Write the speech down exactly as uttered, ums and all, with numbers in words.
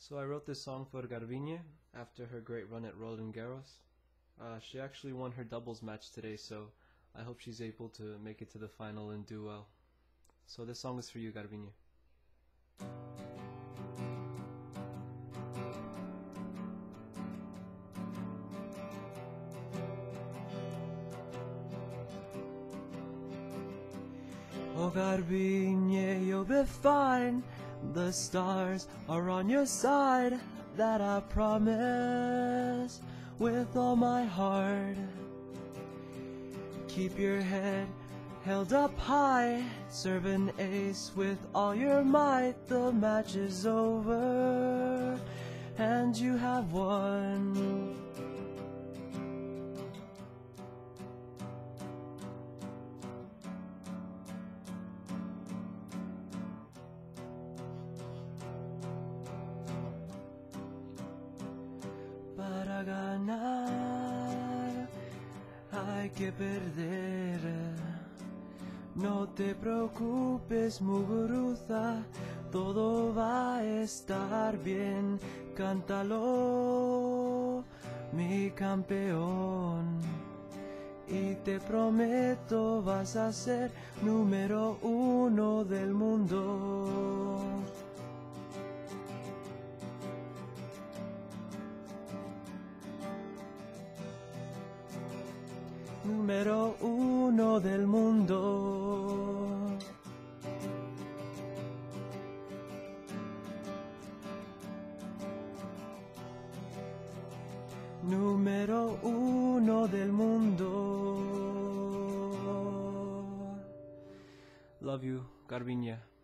So I wrote this song for Garbiñe after her great run at Roland Garros. Uh, she actually won her doubles match today, so I hope she's able to make it to the final and do well. So this song is for you, Garbiñe. Oh Garbiñe, you'll be fine. The stars are on your side. That I promise with all my heart. Keep your head held up high. Serve an ace with all your might. The match is over and you have won. Para ganar hay que perder. No te preocupes, Muguruza, todo va a estar bien. Cántalo, mi campeón. Y te prometo vas a ser número uno del mundo. Número uno del mundo. Número uno del mundo. Love you, Garbiñe.